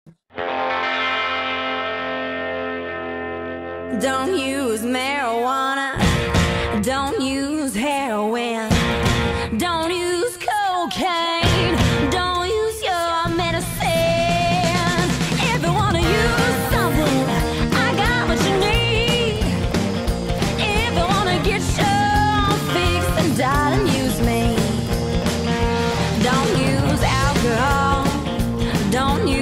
Don't use marijuana, don't use heroin, don't use cocaine, don't use your medicine. If you wanna use something, I got what you need. If you wanna get your fix, then darling, use me. Don't use alcohol, don't use